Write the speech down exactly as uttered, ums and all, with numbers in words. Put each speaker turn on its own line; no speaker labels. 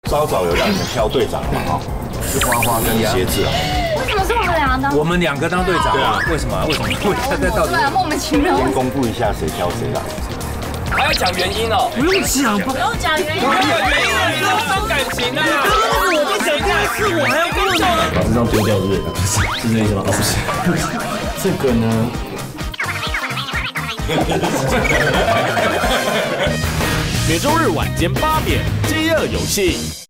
稍早有让你们挑队长了嘛？哈，是花花跟鞋子啊。
为什么是我们两个当？
我们两个当队长，对啊，为什么？为什么？他在到底？
对啊，莫名其妙。
先公布一下谁挑谁啦。
还要讲原因哦？
不用讲，
不用讲原因。
不用讲原因了，你都伤感情啊！
我在讲这件事，我还要跟我讲。
把这张丢掉是不是？不是，是这意思吗？哦，不是。这个呢？
每周日晚间八点，饥饿游戏。